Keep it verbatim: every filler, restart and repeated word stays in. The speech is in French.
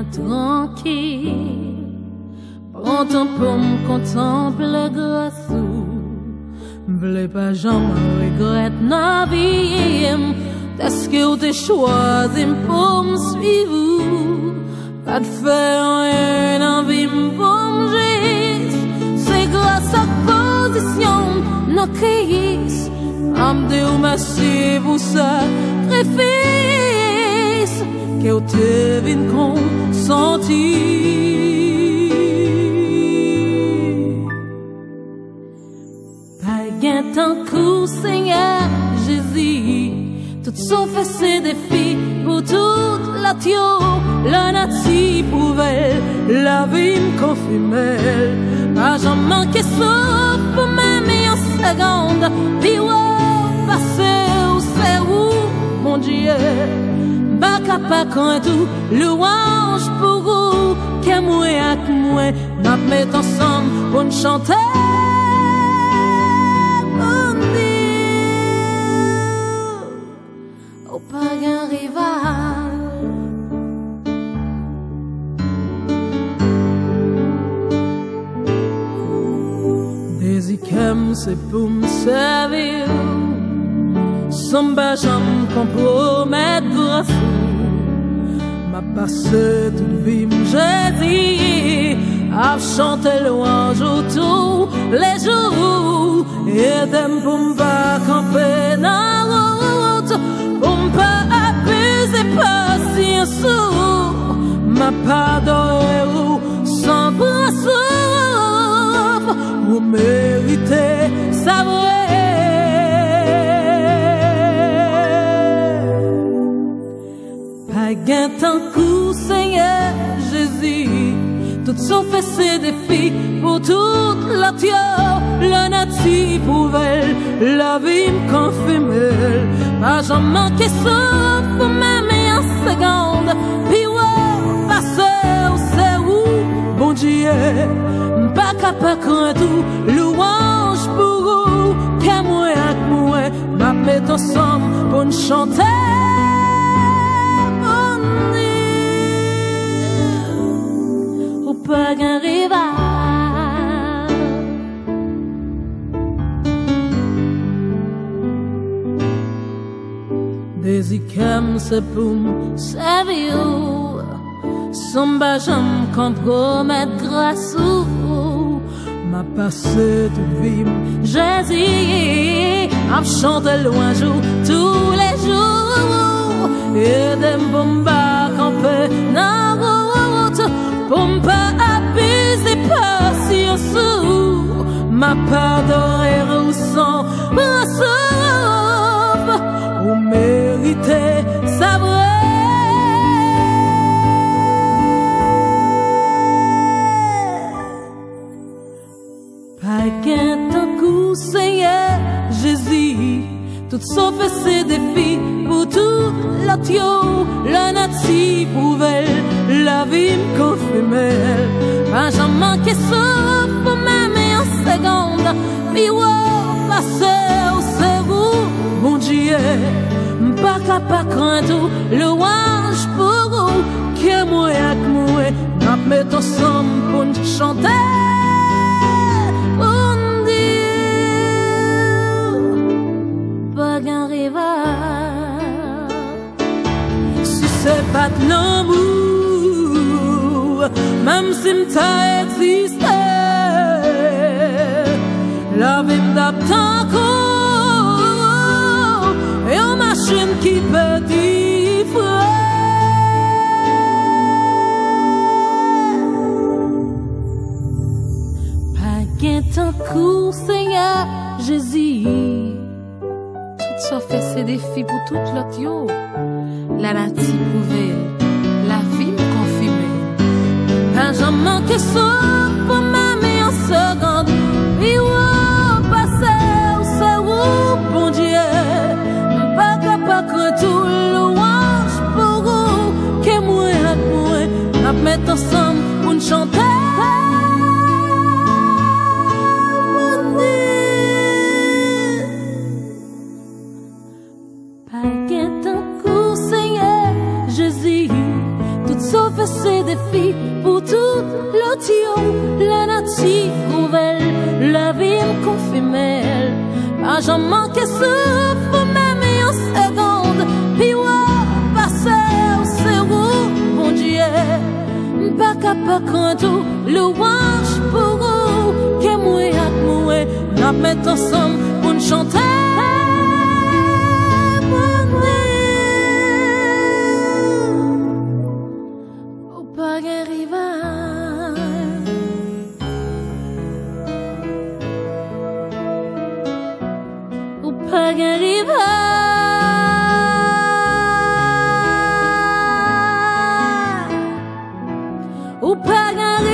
tranquille. Prends ton pour me contempler grâce ou m'v'lais pas jamais regrette na vie. Est-ce que vous t'es choisi pour me suivre? Pas de faire rien dans vie pour me juste. C'est grâce à position nos Christ. Amde ou merci pour sacrifice que vous te vin consentir. Pas gain tant coup Seigneur Jésus. Tout sauf ces défis pour toute la tio, la nature pouvait la vie me confirmer. Pas jamais manqué sauf pour même en seconde. Puis ouais, passer où c'est où, mon Dieu. Pas capable quand tout louange pour vous. Que moi et moi, nous mettons ensemble pour nous chanter. C'est pour me servir, sans jamais compromettre grâce. M'a passé toute vie, j'ai dit, à chanter louange tous les jours. Et d'aime pour me pas camper dans la route, pour me pas abuser patience. M'a pardonné sans bras. Vous méritez sa pas gain tant coup Seigneur Jésus. Tout sauf ces défis pour toute la terre, la nature pouvait la vie me confirmer. Pas jamais manqué sauf pour même en seconde. Puis ouais, passer où c'est où, bon Dieu. Pas capable quand tout louange pour vous. Que moi et moi, m'a met ensemble pour nous chanter. Mon Dieu, ou pas qu'un rival. Désir c'est pour me servir. Sans pas jamais compromettre grâce ou m'a passé toute vie, Jésus, à chanter louange tous les jours. Et des bombes camper dans la route, pour me pas abuser patience. M'a pardonné ou sans sauf, ou mériter sa vraie. Seigneur Jésus, tout sauf ces défis pour tout la tio, la nature pouvait la vie me confirmer. Pas jamais manqué sauf pour même en seconde. Puis ouais, passer où c'est où, mon Dieu. Pas capable craindre louange pour vous. Que moi et moi, nous mettons ensemble pour nous chanter. Si c'est pas de l'amour, même si m't'a existé, la vie m'adapte encore, et en machine qui peut différer. Pas qu'un temps court, Seigneur Jésus. Ça fait ces défis pour toute l'autre yo. La nature pouvait la vie me confirmer. Pas jamais manqué sauf pour même en seconde. Et ouais, passer où c'est où, bon Dieu. Pas capable de tout louange pour vous. Que moi et moi, nous mettons ensemble pour nous chanter. Ces la vie me confirme. Pas j'en manque souffle, même en seconde. Puis ouais, passer, c'est où, mon Dieu. Pas capable quand tout, louange pour vous. Que moi et moi, nous mettons ensemble pour nous chanter. Ou pas